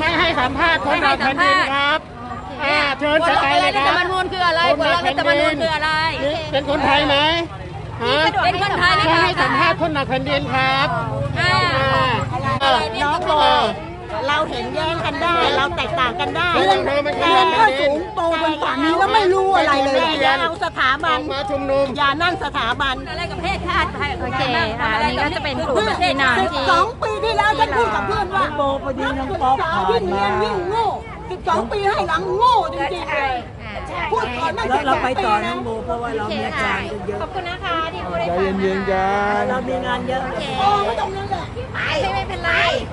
ไม่ให้สัมภาษณ์คนรักแผ่นดินครับเชิญจะไปเลยครับรัฐธรรมนูญคืออะไรกฎรัฐธรรมนูญคืออะไรเป็นคนไทยไหมเป็นคนไทยไม่ให้สัมภาษณ์คนรักแผ่นดินครับน้องโบเราเห็นแย้งกันได้เราแตกต่างกันได้แต่ถ้าสูงโตบนฝั่งนี้แล้วไม่รู้อะไรเลยอย่าเอาสถาบันมาชุมนุมอย่านั่งสถาบันอะไรกับประเทศชาติโอเคอันนี้ก็จะเป็นกลุ่มพี่น้องที่ 12 ปีที่แล้วฉันพูดกับเพื่อนว่าโบพอดีน้องป๊อปยิ่งเรียนยิ่งโง่12 ปีให้หลังโง่จริงๆเลยพูดก่อนไม่เราไปต่อน้องโบเพราะว่าเรามีงานเยอะขอบคุณนะคะที่พูดให้ฟังเรามีงานเยอะโอ้ไม่ต้องนั่นแหละไม่เป็นไร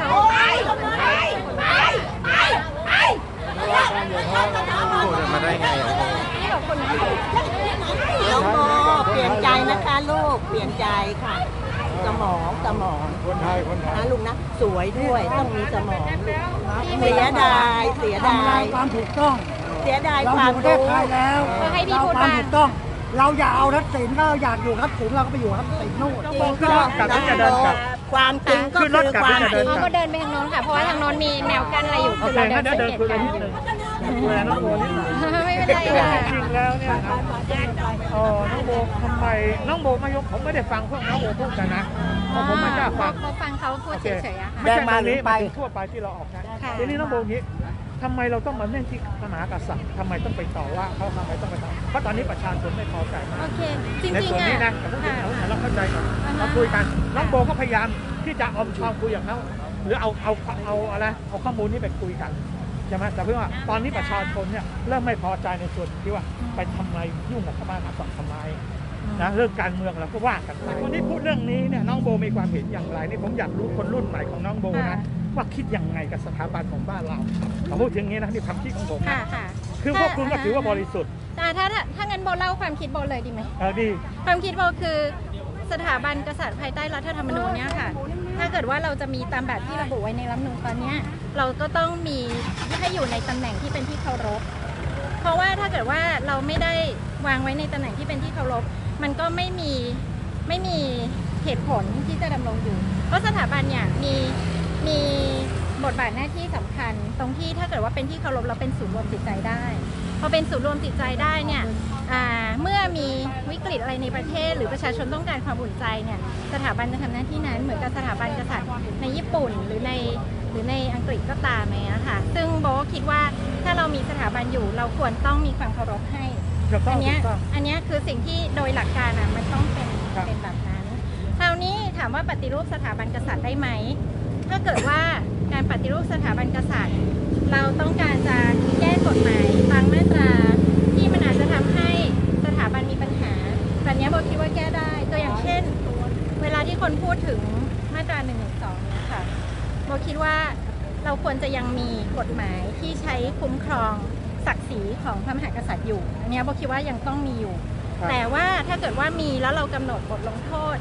มาได้ไงขอบคุณนะน้องโบเปลี่ยนใจนะคะลูกเปลี่ยนใจค่ะสมองคนไทยนะลุงนะสวยด้วยต้องมีสมองเสียดายความถูกต้องเสียดายความรู้แล้วเราความถูกต้องเราอย่าเอาทักษิณก็อยากอยู่ทักษิณเราก็ไปอยู่ทักษิณนู่นขึ้นรถกลับที่จะเดินกลับความจริงก็คือความจริงเขาก็เดินไปทางโน้นค่ะเพราะว่าทางโน้นมีแนวกั้นอะไรอยู่คือเราเดินคุยกันนิดนึงคุยน้องโบนิดหน่อยไม่เป็นไรค่ะจริงแล้วเนี่ยนะน้องโบทำไมน้องโบมายกผมไม่ได้ฟังพวกน้องโบพูดกันนะผมไม่กล้าฟังเขาฟังเขาพูดเฉยๆอะค่ะไม่ใช่ตรงนี้ไปทั่วไปที่เราออกนะทีนี้น้องโบนี้ทำไมเราต้องมาเน้นที่พระมหากษัตริย์ทำไมต้องไปต่อว่าเขาทำไมต้องไปต่อเพราะตอนนี้ประชาชนไม่พอใจมากในส่วนนี้นะแต่พวกเราเข้าใจกันเราคุยกันน้องโบก็พยายามที่จะอมชอมคุยกับเขาหรือเอาอะไรเอาข้อมูลนี้ไปคุยกันใช่ไหมแต่เพื่อว่าตอนนี้ประชาชนเนี่ยเริ่มไม่พอใจในส่วนที่ว่าไปทำไมยุ่งกับพระมหากษัตริย์ทำไมนะเรื่องการเมืองเราก็ว่ากันไปวันนี้พูดเรื่องนี้เนี่ยน้องโบมีความเห็นอย่างไรนี่ผมอยากรู้คนรุ่นใหม่ของน้องโบนะว่าคิดยังไงกับสถาบันของบ้านเราผมพูดถึงนี้นะนี่ความคิดของผมนะคือพวกคุณก็ถือว่าบริสุทธิ์ถ้างั้นโบเล่าความคิดโบเลยดีไหมดีความคิดโบคือสถาบันกษัตริย์ภายใต้รัฐธรรมนูญเนี่ยค่ะถ้าเกิดว่าเราจะมีตามแบบที่ระบุไว้ในรัฐธรรมนูญตอนนี้เราก็ต้องมีให้อยู่ในตำแหน่งที่เป็นที่เคารพเพราะว่าถ้าเกิดว่าเราไม่ได้วางไว้ในตำแหน่งที่เป็นที่เคารพมันก็ไม่มีเหตุผลที่จะดำรงอยู่เพราะสถาบันเนี่ยมีบทบาทหน้าที่สำคัญตรงที่ถ้าเกิดว่าเป็นที่เคารพเราเป็นศูนย์รวมจิตใจได้พอเป็นศูนย์รวมจิตใจได้เนี่ยเมื่อมีวิกฤตอะไรในประเทศหรือประชาชนต้องการความอุ่นใจเนี่ยสถาบันจะทำหน้าที่นั้นเหมือนกับสถาบันกษัตริย์ในญี่ปุ่นหรือในอังกฤษก็ตามนะคะซึ่งโบคิดว่าถ้าเรามีสถาบันอยู่เราควรต้องมีความเคารพให้อันนี้คือสิ่งที่โดยหลักการมันต้องเป็นแบบนั้นคราวนี้ถามว่าปฏิรูปสถาบันกษัตริย์ได้ไหมถ้าเกิดว่าการปฏิรูปสถาบันกษัตริย์เราต้องการจะแก้กฎหมายบางมาตราที่มันอาจจะทำให้สถาบันมีปัญหาแบบนี้โบคิดว่าแก้ได้ตัวอย่างเช่นเวลาที่คนพูดถึงมาตรา112เนี่ยค่ะโบคิดว่าเราควรจะยังมีกฎหมายที่ใช้คุ้มครองศักดิ์ศรีของพระมหากษัตริย์อยู่อันนี้โบคิดว่ายังต้องมีอยู่แต่ว่าถ้าเกิดว่ามีแล้วเรากำหนดบทลงโทษ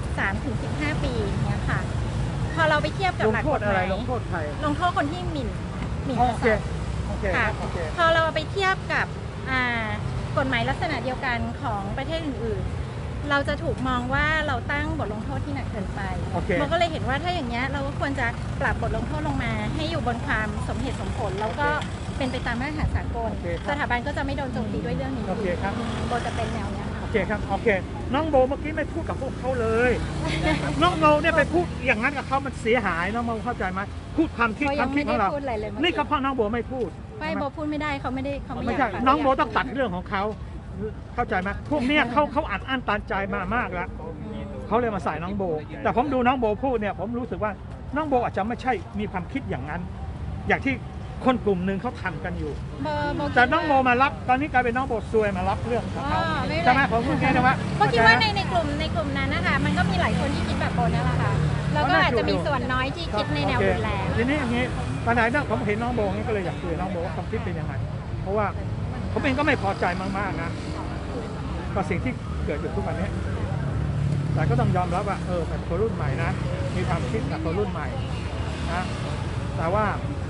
3-15 ปีเนี่ยค่ะพอเราไปเทียบกับหลักกฎหมายลงโทษใครลงโทษคนที่หมิ่นกษัตริย์ค่ะพอเราไปเทียบกับกฎหมายลักษณะเดียวกันของประเทศอื่นๆเราจะถูกมองว่าเราตั้งบทลงโทษที่หนักเกินไปเราก็เลยเห็นว่าถ้าอย่างนี้เราก็ควรจะปรับบทลงโทษลงมาให้อยู่บนความสมเหตุสมผลแล้วก็เป็นไปตามมาตรฐานสากลสถาบันก็จะไม่โดนโจมตีด้วยเรื่องนี้โบจะเป็นแนวนี้โอเคครับโอเคน้องโบเมื่อกี้ไม่พูดกับพวกเขาเลยน้องโบเนี่ยไปพูดอย่างนั้นกับเขามันเสียหายน้องโบเข้าใจไหมพูดความคิดของเรานี่เขาพ่อน้องโบไม่พูดไม่โบพูดไม่ได้เขาไม่ใช่น้องโบต้องตัดเรื่องของเขาเข้าใจไหมพวกเนี้ยเขาอัดอั้นตันใจมามากแล้วเขาเลยมาใส่น้องโบแต่ผมดูน้องโบพูดเนี่ยผมรู้สึกว่าน้องโบอาจจะไม่ใช่มีความคิดอย่างนั้นอย่างที่คนกลุ่มหนึ่งเขาทำกันอยู่แต่น้องโบมารับตอนนี้กลายเป็นน้องโบซวยมารับเรื่องของเขาใช่ไหมผมพูดแค่นี้ว่าเพราะคิดว่าในกลุ่มนั้นนะคะมันก็มีหลายคนที่คิดแบบโบนั่นแหละค่ะแล้วก็อาจจะมีส่วนน้อยที่คิดในแนวรุนแรงทีนี้อย่างนี้ตอนไหนเนี่ยผมเห็นน้องโบงี้ก็เลยอยากคุยน้องโบว่าความคิดเป็นยังไงเพราะว่าผมเองก็ไม่พอใจมากๆนะกับสิ่งที่เกิดอยู่ทุกวันนี้แต่ก็ต้องยอมรับว่าเป็นคนรุ่นใหม่นะมีความคิดแบบคนรุ่นใหม่นะแต่ว่า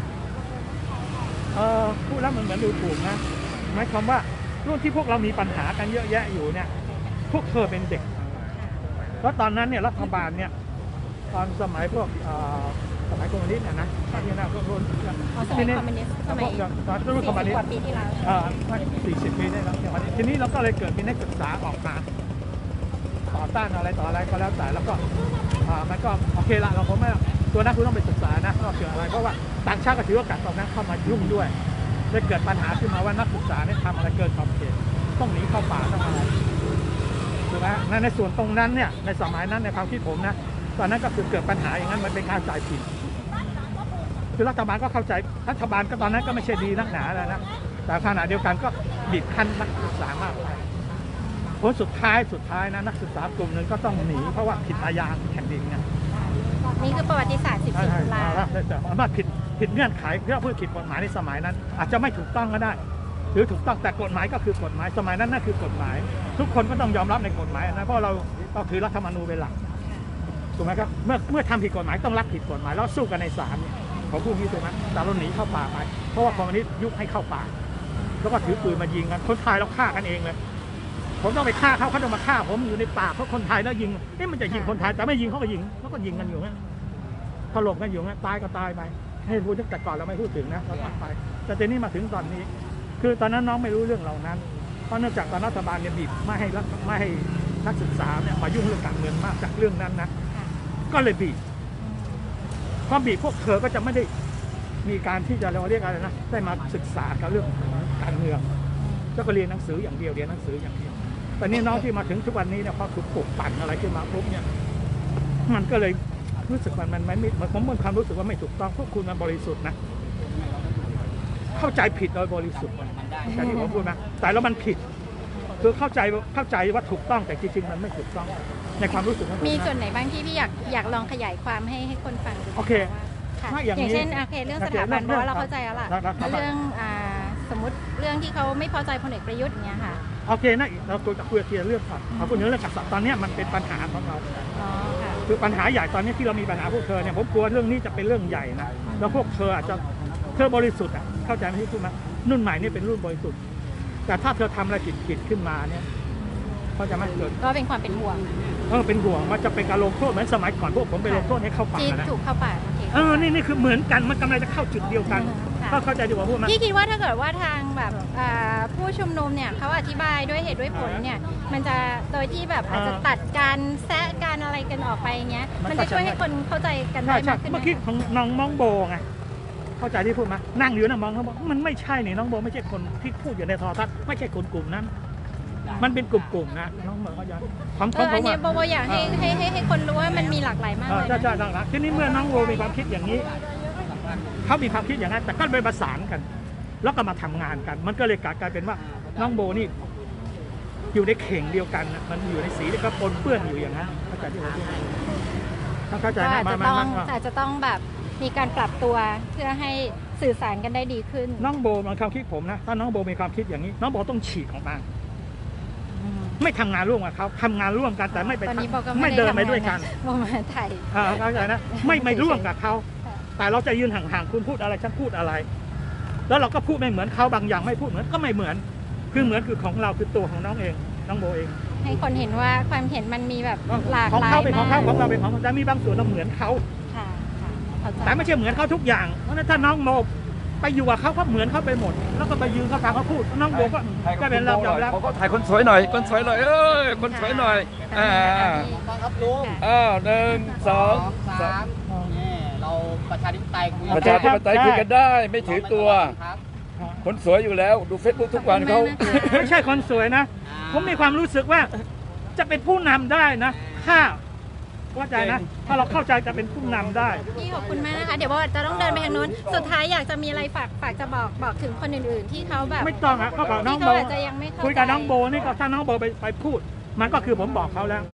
พูดแล้วมันเหมือนดูถูกนะหมายความว่ารุ่นที่พวกเรามีปัญหากันเยอะแยะอยู่เนี่ยพวกเธอเป็นเด็กแล้วตอนนั้นเนี่ยรัฐบาลเนี่ยตอนสมัยพวกสมัยคอมมิวนิสต์นะที่นั่นก็รุ่นสมัยคอมมิวนิสต์สมัยตอนรุ่นคอมมิวนิสกว่าต์ปีที่แล้ว 40 ปีได้แล้วทีนี้เราก็เลยเกิดมีนักศึกษาออกมาต่อต้านอะไรต่ออะไรก็แล้วแต่แล้วก็มันก็โอเคละเราคงไม่ตัวนักคุณต้องไปศึกษานะว่าเกี่ยวอะไรเพราะว่าต่างชาติก็ถือโอกาสตรงนั้นเข้ามายุ่งด้วยเลยเกิดปัญหาขึ้นมาว่านักศึกษาเนี่ยทำอะไรเกินขอบเขตต้องหนีเข้าป่าต้องอะไรถูกไหมในส่วนตรงนั้นเนี่ยในสมัยนั้นในความคิดผมนะตอนนั้นก็คือเกิดปัญหาอย่างนั้นมันเป็นการจ่ายผิดคือรัฐบาลก็เข้าใจรัฐบาลก็ตอนนั้นก็ไม่ใช่ดีนักหนาแล้วนะแต่ขณะเดียวกันก็บีบคั้นนักศึกษามากไปผลสุดท้ายนะนักศึกษากลุ่มหนึ่งก็ต้องหนีเพราะว่าผิดอาญาแผ่นดินไงนี่คือประวัติศาสตร์14 ตุลาแต่ว่าผิดเงื่อนไขเพื่อผิดกฎหมายในสมัยนั้น อาจจะไม่ถูกต้องก็ได้ หรือถูกต้องแต่กฎหมายก็คือกฎหมายสมัยนั้นนั่นคือกฎหมาย ทุกคนก็ต้องยอมรับในกฎหมายนะเพราะเราถือรัฐธรรมนูญเป็นหลักถูกไหมครับเมื่อทำผิดกฎหมายต้องรับผิดกฎหมายแล้วสู้กันในศาลของผู้นี้ถูกไหมแต่เราหนีเข้าป่าไปเพราะว่าคอมมิวนิสต์ยุให้เข้าป่าแล้วก็ถือปืนมายิงกันคนไทยเราฆ่ากันเองเลยผมต้องไปฆ่าเขาต้องมาฆ่าผมอยู่ในป่าเพราะคนไทยแล้วยิงมันจะยิงคนไทยแต่ไม่ยิงเขาก็ยิงแล้วก็ยิงกันอยู่งั้นถล่มกันอยู่งั้นตายก็ตายไปให้พูดตั้งแต่ก่อนเราไม่พูดถึงนะเราตัดไปแต่ทีนี้มาถึงตอนนี้คือตอนนั้นน้องไม่รู้เรื่องเหล่านั้นเพราะเนื่องจากตอนรัฐบาลเนี่ยบีบไม่ให้นักศึกษาเนี่ยมายุ่งเรื่องการเมืองมากจากเรื่องนั้นนะก็เลยบีบพอบีบพวกเธอก็จะไม่ได้มีการที่จะเราเรียกอะไรนะได้มาศึกษากับเรื่องการเมืองก็เรียนหนังสืออย่างเดียวแต่นี่น้องที่มาถึงทุกวันนี้เนี่ยพอถูกปลุกปั่นอะไรขึ้นมาปุ๊บเนี่ยมันก็เลยรู้สึกมันไม่ผมมีความรู้สึกว่าไม่ถูกต้องพวกคุณมันบริสุทธิ์นะเข้าใจผิดโดยบริสุทธิ์อย่างที่ผมพูดนะแต่แล้วมันผิดคือเข้าใจว่าถูกต้องแต่จริงๆมันไม่ถูกต้องในความรู้สึกมีส่วนไหนบ้างที่พี่อยากลองขยายความให้คนฟังดูโอเคอย่างเช่นเรื่องสถาบันเพราะว่าเราเข้าใจแล้วล่ะเรื่องสมมติเรื่องที่เขาไม่พอใจพลเอกประยุทธ์อย่างเงี้ยค่ะโอเคนะเราตัวจะคุยเรื่องก่อนเอาพูดเรื่องกษัตริย์ตอนนี้มันเป็นปัญหาของเราคือปัญหาใหญ่ตอนนี้ที่เรามีปัญหาพวกเธอเนี่ยผมกลัวเรื่องนี้จะเป็นเรื่องใหญ่นะแล้วพวกเธออาจจะบริสุทธิ์เข้าใจไหมที่พูดไหมรุ่นใหม่นี่เป็นรุ่นบริสุทธิ์แต่ถ้าเธอทำอะไรผิดขึ้นมาเนี่ยเขาจะไม่เกิดก็เป็นความเป็นห่วงเป็นห่วงว่าจะเป็นการลงโทษเหมือนสมัยก่อนพวกผมไปลงโทษให้เข้าป่านะถูกเข้าป่านี่คือเหมือนกันมันกำลังจะเข้าจุดเดียวกันเข้าใจดีกว่าพูดไหมพี่คิดว่าถ้าเกิดว่าทางแบบผู้ชุมนุมเนี่ยเขาอธิบายด้วยเหตุด้วยผลเนี่ยมันจะโดยที่แบบอาจจะตัดการแซะการอะไรกันออกไปเงี้ยมันจะช่วยให้คนเข้าใจกันได้มากขึ้นเมื่อกี้ของน้องโบไงเข้าใจที่พูดไหมนั่งอยู่นะมองเขาบอกมันไม่ใช่นี่น้องโบไม่ใช่คนที่พูดอยู่ในโทรทัศน์ไม่ใช่คนกลุ่มนั้นมันเป็นกลุ่มนะน้องเหมือนเขาอย่างอันนี้โบอยากให้คนรู้ว่ามันมีหลากหลายมากเลยใช่หลากทีนี้เมื่อน้องโบมีความคิดอย่างนี้เขามีความคิดอย่างนั้นแต่ก็ไปประสานกันแล้วก็มาทำงานกันมันก็เลยกลายเป็นว่าน้องโบนี่อยู่ในเข่งเดียวกันมันอยู่ในสีที่ก็ปนเปื้อนอยู่อย่างนั้นเข้าใจที่ผมพูดเข้าใจนะอาจจะต้องแบบมีการปรับตัวเพื่อให้สื่อสารกันได้ดีขึ้นน้องโบในความคิดผมนะถ้าน้องโบมีความคิดอย่างนี้น้องโบต้องฉีกออกมาไม่ทำงานร่วมกับเขาทำงานร่วมกันแต่ไม่ไปไม่เดินไปด้วยกันโบมาไทยเข้าใจนะไม่ร่วมกับเขาแต่เราจะยืนห่างๆคุณพูดอะไรฉันพูดอะไรแล้วเราก็พูดไม่เหมือนเขาบางอย่างไม่พูดเหมือนก็ไม่เหมือนคือของเราคือตัวของน้องเองน้องโบเองให้คนเห็นว่าความเห็นมันมีแบบหลากหลายของเขาเป็นของเขาของเราเป็นของแต่มีบางส่วนเราเหมือนเขาแต่ไม่ใช่เหมือนเขาทุกอย่างเพราะนั้นถ้าน้องโบไปอยู่กับเขาก็เหมือนเขาไปหมดแล้วก็ไปยืนเขาฟังเขาพูดน้องโบก็เป็นเรายอมรับเขาถ่ายคนสวยหน่อยคนสวยหน่อยคนสวยหน่อย1 2 3 เราประชาธิปไตยคุยกันได้ไม่ถือตัวคนสวยอยู่แล้วดูเฟซบุ๊กทุกวันเขาไม่ใช่คนสวยนะผมมีความรู้สึกว่าจะเป็นผู้นำได้นะถ้าเข้าใจนะถ้าเราเข้าใจจะเป็นผู้นำได้พี่ขอบคุณมากนะคะเดี๋ยวว่าจะต้องเดินไปทางนู้นสุดท้ายอยากจะมีอะไรฝากจะบอกถึงคนอื่นๆที่เขาแบบไม่ต้องอ่ะก็บอกน้องโบคุยกับน้องโบนี่ก็ถ้าน้องโบไปพูดมันก็คือผมบอกเขาแล้ว